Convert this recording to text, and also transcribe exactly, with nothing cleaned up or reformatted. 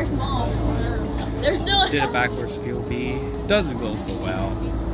Come on. They're doing Did a backwards P O V. Doesn't go so well.